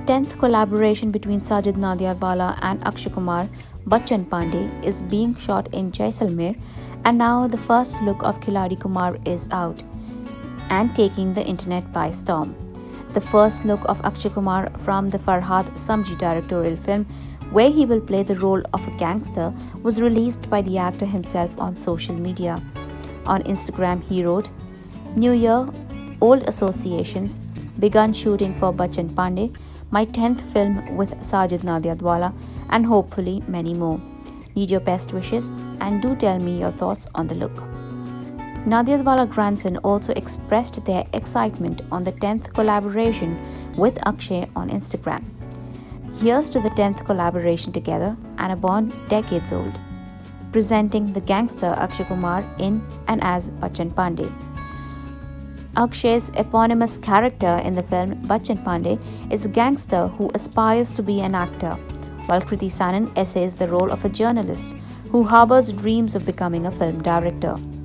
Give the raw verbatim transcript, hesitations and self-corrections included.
tenth collaboration between Sajid Nadiadwala and Akshay Kumar, Bachchan Pandey, is being shot in Jaisalmer, and now the first look of Khiladi Kumar is out and taking the internet by storm. The first look of Akshay Kumar from the Farhad Samji directorial film, where he will play the role of a gangster, was released by the actor himself on social media. On Instagram, he wrote, "New Year, old associations, begun shooting for Bachchan Pandey, my tenth film with Sajid Nadiadwala, and hopefully many more. Need your best wishes and do tell me your thoughts on the look." Nadiadwala grandson also expressed their excitement on the tenth collaboration with Akshay on Instagram. Here's to the tenth collaboration together and a bond decades old. Presenting the gangster Akshay Kumar in and as Bachchan Pandey. Akshay's eponymous character in the film Bachchan Pandey is a gangster who aspires to be an actor, while Kriti Sanon essays the role of a journalist who harbors dreams of becoming a film director.